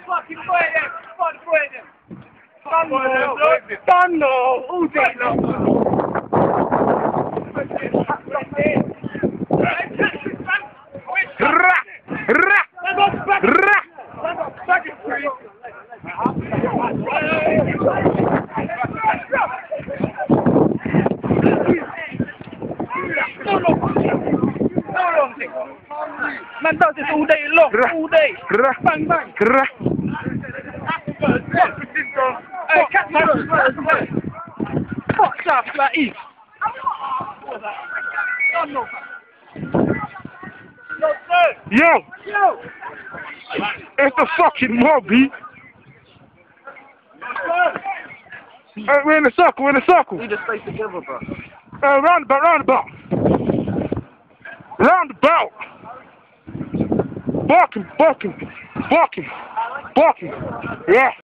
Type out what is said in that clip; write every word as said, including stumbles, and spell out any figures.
Fucking boy them! Fucking boy them! Done no! Done no! All day long! Ra! Ra! Ra! Man does this all day long, all day. Bang bang. Hey, catch me. Fuck's up, like Eve. Yo! Yo! It's the fucking Moby! Hey, we're in a circle, we're in a circle! We just stay together, bro. Uh, roundabout, roundabout! Roundabout! Barking, barking, barking, barking! Yeah!